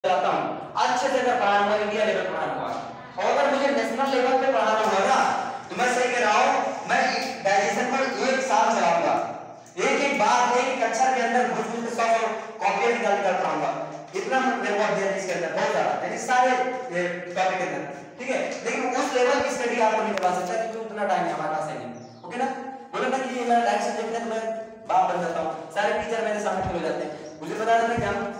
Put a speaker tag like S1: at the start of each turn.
S1: चाहता हूँ अच्छे से अगर पढ़ाऊंगा, इंडिया लेवल पढ़ाऊंगा, और अगर मुझे नेशनल लेवल पे पढ़ाना होगा ना तो मैं सही कह रहा हूँ, मैं डाइजेशन पर 1 साल चलाऊंगा, एक एक बात एक एक अक्षर के अंदर घुस घुस के 100 कॉपियां निकाल कर पढ़ाऊंगा। इतना मेरे को अध्ययन इसके अंदर बहुत ज्यादा, यानी सारे टॉपिक के अंदर, ठीक है। लेकिन उस लेवल की स्टडी आपको नहीं करवा सकता क्योंकि उतना टाइम हमारे पास है नहीं। ओके ना, बोला ना कि ये मेरा डायरेक्ट सब्जेक्ट है तो मैं बाप बन जाता हूँ, सारे टीचर मेरे सामने खड़े हो जाते हैं। मुझे पता था कि हम